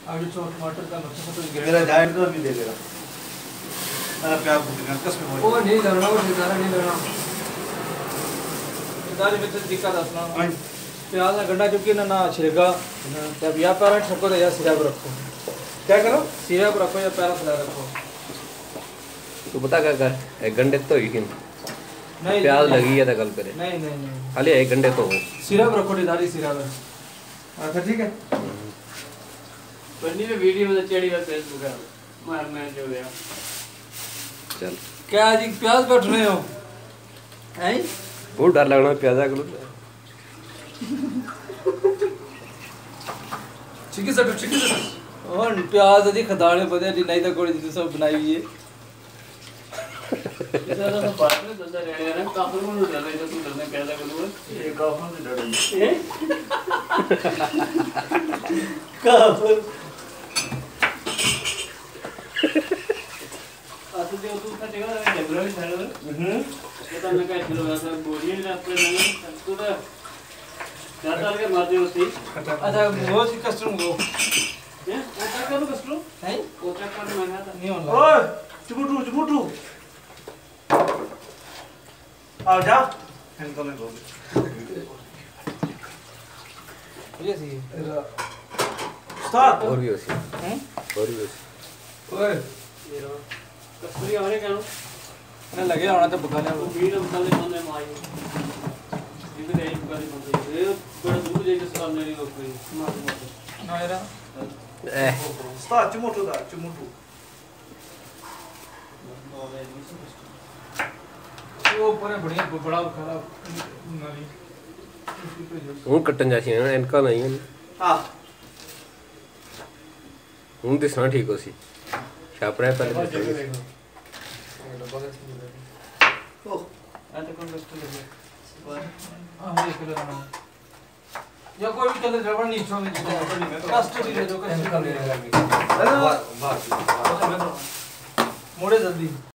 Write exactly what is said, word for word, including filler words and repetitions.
आलू चौक टमाटर का मक्खन तो मेरा जायंट तो भी दे देगा अरे प्याज भूनना कसम वो नहीं करना वो सितारा नहीं करना दाल में तो दिक्कत आसना प्याज ना गंडा चुकी ना ना छिलका तब या पैरा ठोको या सिरा पर रखो क्या करो सिरा पर रखो या पैरा फैला रखो तू बता क्या कर एक घंटे तो ही किन नहीं प्याज लगी है तो कल करे नहीं नहीं नहीं खाली एक घंटे तो हो सिरा पर रखो दाली सिरा पर अच्छा ठीक है पन्नी में वीडियो में चढ़ी है फेसबुक पे मार मैं जो गया चल क्या जी प्याज काट रहे हो हैं बहुत डर लगना प्याजा करो चिकन सटो चिकन सटो और प्याज अधिक खदाड़े बदे नहीं तो कोई दूसरा बनाई हुई है इधर तो बात में दंदा रहने रहा काफर को डर रहा है तो डरने पैदा करूंगा ये काफर से डर रही काफर असली जो तू था जगह है जनरल था हम्म ये तो मैं कह रहा था बोलिए ना अपने नंबर तू तो चार साल के मार दियो उसकी अच्छा वो सी कस्टम को हैं ओटा करो कस्टम हैं ओटा कर मैंने था नहीं होना ओए चुमुटू चुमुटू आओ जा इनको नहीं बोल ये सी स्टार्ट और भी उसी हैं और भी उसी ओए ये रो कस्तूरी हमारे क्या ना लगे होना तो पकाने वो वो वीडियो बंदे बंदे मारी ये भी नहीं बड़ी बंदे ये बड़ा दूर जाके सामने नहीं हो कोई मार मार ना यार ए स्टार्ट चुमुटू दा चुमुटू वो ऊपर है बढ़िया बड़ा खराब नाली हूं कटन जासी है इनका नहीं है हां हूं दिसना ठीक होसी छापरे पहले दिसना ओह आता कौन कस्टम लगे हां ये कलर ना या कोई भी कलर रबड़ नहीं छोड़ने कस्टम ले दो कस्टम ले मोड़े जल्दी